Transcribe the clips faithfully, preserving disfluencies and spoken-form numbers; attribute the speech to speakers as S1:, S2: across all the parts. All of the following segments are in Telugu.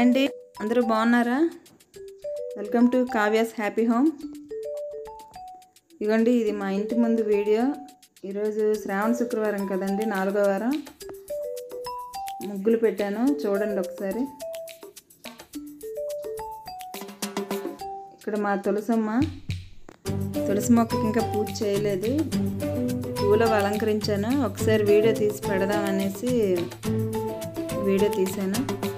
S1: హాయ్ అండి, అందరూ బాగున్నారా? Welcome to Kavya's happy home. ఇదిగోండి, ఇది మా ఇంటి ముందు వీడియో. ఈరోజు శ్రావణ శుక్రవారం కదండి, నాలుగో వారం. ముగ్గులు పెట్టాను, చూడండి ఒకసారి. ఇక్కడ మా తులసమ్మ, తులసి మొక్కకి ఇంకా పూజ చేయలేదు, పూలు అలంకరించాను. ఒకసారి వీడియో తీసి పెడదామనేసి వీడియో తీశాను.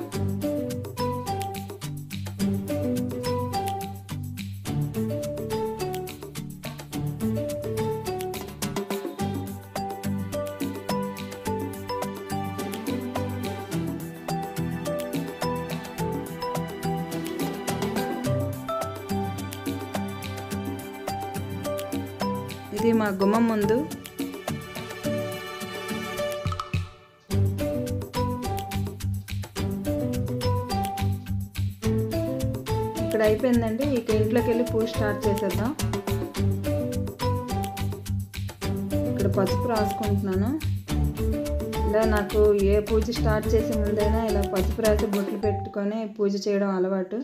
S1: ఇది మా గుమ్మం ముందు. ఇక్కడ అయిపోయిందండి, ఇక ఇంట్లోకి వెళ్ళి పూజ స్టార్ట్ చేసేద్దాం. ఇక్కడ పసుపు రాసుకుంటున్నాను. ఇలా నాకు ఏ పూజ స్టార్ట్ చేసే ముందైనా ఇలా పసుపు రాసి బొట్లు పెట్టుకొని పూజ చేయడం అలవాటు.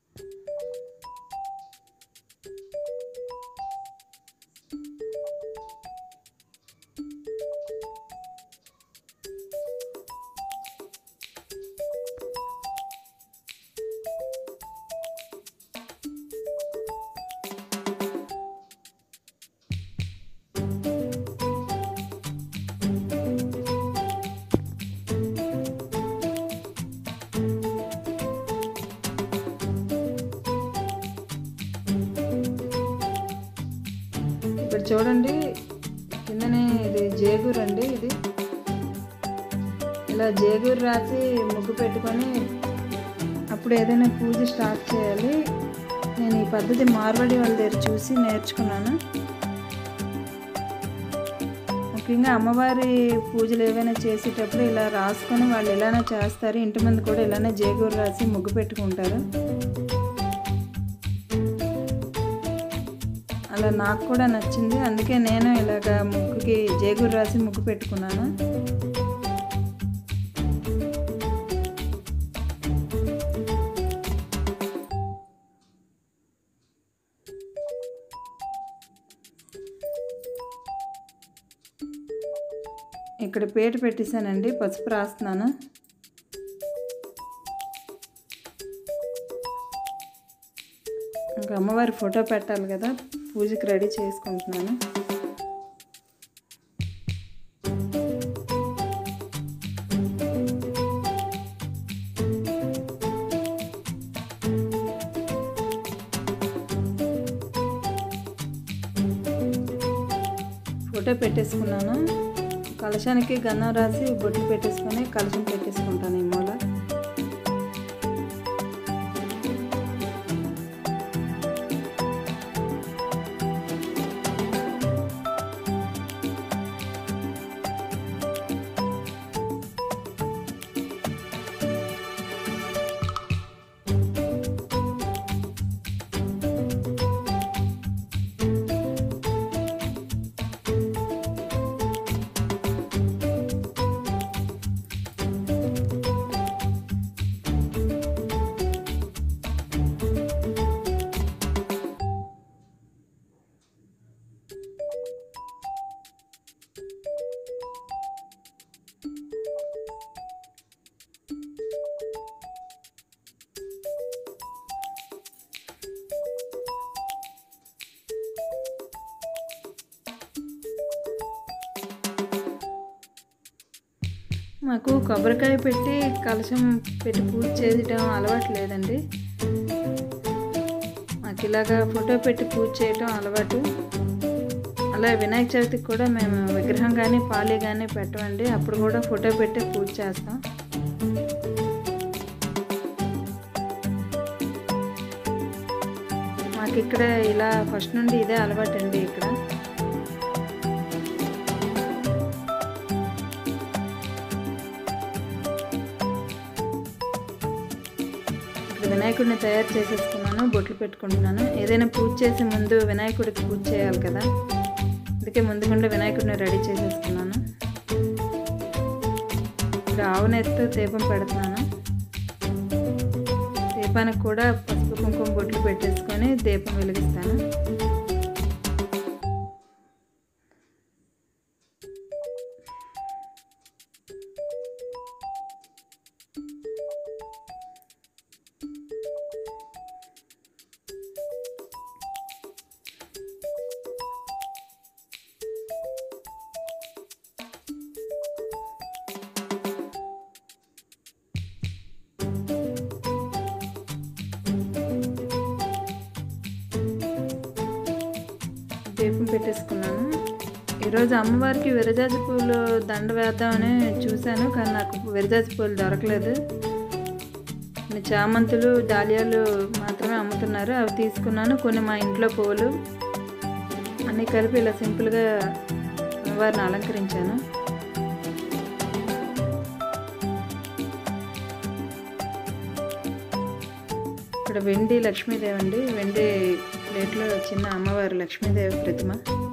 S1: ఇక్కడ చూడండి, కిందనే ఇది జేగూరు అండి. ఇది ఇలా జేగూరు రాసి ముగ్గు పెట్టుకొని అప్పుడు ఏదైనా పూజ స్టార్ట్ చేయాలి. నేను ఈ పద్ధతి మార్వాడి వాళ్ళ దగ్గర చూసి నేర్చుకున్నాను. ముఖ్యంగా అమ్మవారి పూజలు ఏవైనా చేసేటప్పుడు ఇలా రాసుకొని వాళ్ళు ఇలానే చేస్తారు. ఇంటి ముందు కూడా ఇలానే జేగూరు రాసి ముగ్గు పెట్టుకుంటారు. అలా నాకు కూడా నచ్చింది, అందుకే నేను ఇలాగ ముగ్గుకి జేగూరు రాసి ముగ్గు పెట్టుకున్నాను. ఇక్కడ పీట పెట్టేశానండి, పసుపు రాస్తున్నాను. ఇంకా అమ్మవారి ఫోటో పెట్టాలి కదా, పూజకి రెడీ చేసుకుంటున్నాను. ఫోటో పెట్టేసుకున్నాను. కలశానికి గన్నం రాసి బొట్లు పెట్టేసుకొని కలశం పెట్టేసుకుంటాను ఈ మూల. మాకు కొబ్బరికాయ పెట్టి కలశం పెట్టి పూజ చేయడం అలవాటు లేదండి. మాకు ఇలాగా ఫోటో పెట్టి పూజ చేయటం అలవాటు. అలా వినాయక చవితికి కూడా మేము విగ్రహం కానీ పాలి కానీ పెట్టమండి, అప్పుడు కూడా ఫోటో పెట్టి పూజ చేస్తాం. మాకు ఇక్కడ ఇలా ఫస్ట్ నుండి ఇదే అలవాటు అండి. ఇక్కడ వినాయకుడిని తయారు చేసేసుకున్నాను, బొట్లు పెట్టుకుంటున్నాను. ఏదైనా పూజ చేసే ముందు వినాయకుడికి పూజ చేయాలి కదా, అందుకే ముందుకుండా వినాయకుడిని రెడీ చేసేసుకున్నాను. ఇక్కడ ఆవు నెత్తితో దీపం పెడుతున్నాను. దీపానికి కూడా పసుపు కుంకుమ బొట్లు పెట్టేసుకొని దీపం వెలిగిస్తాను. దీపం పెట్టేసుకున్నాను. ఈరోజు అమ్మవారికి విరజాజి పూలు దండ వేద్దామని చూశాను, కానీ నాకు విరజాజి పూలు దొరకలేదు. చామంతులు డాలియాలు మాత్రమే అమ్ముతున్నారు, అవి తీసుకున్నాను. కొన్ని మా ఇంట్లో పూలు అన్నీ కలిపి ఇలా సింపుల్గా అమ్మవారిని అలంకరించాను. ఇక్కడ వెండి లక్ష్మీదేవి అండి, వెండి ప్లేట్లో చిన్న అమ్మవారు లక్ష్మీదేవి ప్రతిమ.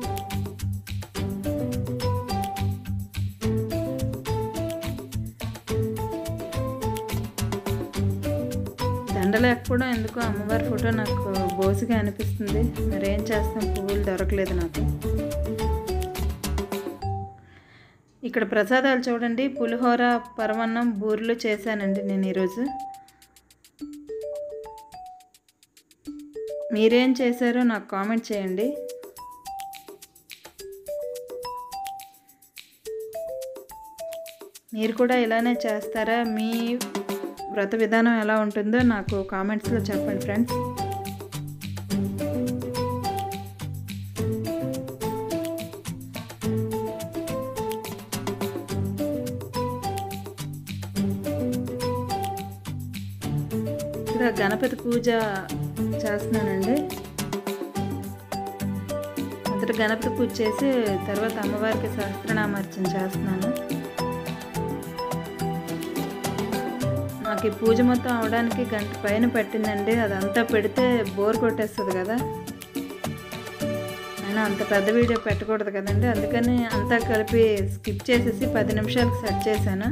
S1: దండ లేకపోవడం ఎందుకో అమ్మవారి ఫోటో నాకు బోసిగా అనిపిస్తుంది. మరి ఏం చేస్తాం, పువ్వులు దొరకలేదు నాకు. ఇక్కడ ప్రసాదాలు చూడండి, పులిహోర, పరమన్నం, బూరెలు చేశానండి నేను ఈరోజు. మీరేం చేశారో నాకు కామెంట్ చేయండి. మీరు కూడా ఇలానే చేస్తారా? మీ వ్రత విధానం ఎలా ఉంటుందో నాకు కామెంట్స్లో చెప్పండి ఫ్రెండ్స్. ఇక్కడ గణపతి పూజ చేస్తున్నానండి. మొదట గణపతి పూజ చేసి తర్వాత అమ్మవారికి సహస్రనామార్చన చేస్తున్నాను. నాకు ఈ పూజ మొత్తం అవడానికి గంట పైన పట్టిందండి. అదంతా పెడితే బోర్ కొట్టేస్తుంది కదా, అయినా అంత పెద్ద వీడియో పెట్టకూడదు కదండి, అందుకని అంతా కలిపి స్కిప్ చేసేసి పది నిమిషాలకు సెట్ చేశాను.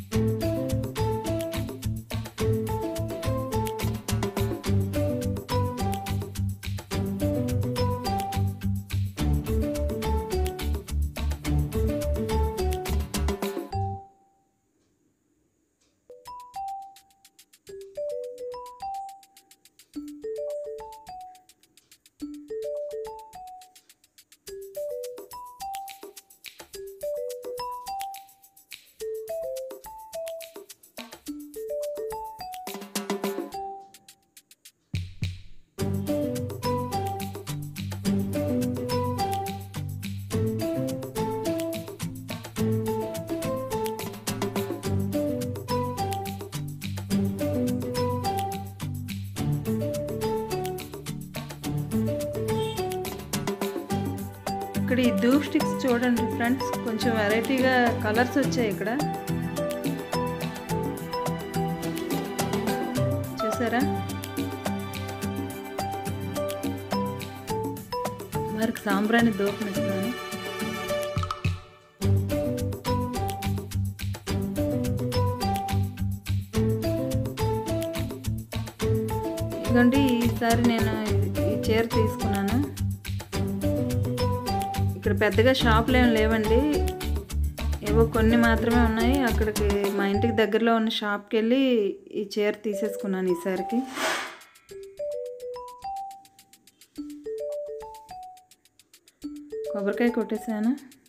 S1: ఇక్కడ ఈ ధూప్ స్టిక్స్ చూడండి ఫ్రెండ్స్, కొంచెం వెరైటీగా కలర్స్ వచ్చాయి. ఇక్కడ చూసారా, మరికి సాంబ్రాణి ధూపం ఇస్తున్నాను. ఇదిగోండి, ఈసారి నేను ఈ చీర తీసుకున్నాను. ఇక్కడ పెద్దగా షాపులు ఏమి లేవండి, ఏవో కొన్ని మాత్రమే ఉన్నాయి. అక్కడికి మా ఇంటికి దగ్గరలో ఉన్న షాప్కి వెళ్ళి ఈ చీర తీసేసుకున్నాను ఈసారికి. కొబ్బరికాయ కొట్టేసాను.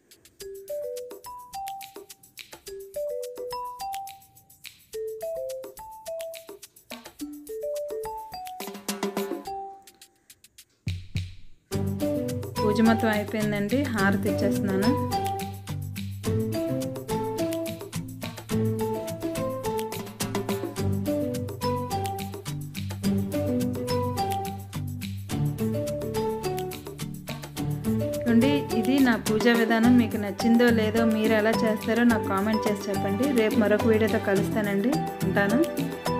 S1: పూజ మొత్తం అయిపోయిందండి, హారతి ఇచ్చేస్తున్నాను. చూడండి, ఇది నా పూజా విధానం. మీకు నచ్చిందో లేదో, మీరు ఎలా చేస్తారో నాకు కామెంట్ చేసి చెప్పండి. రేపు మరొక వీడియోతో కలుస్తానండి. ఉంటాను.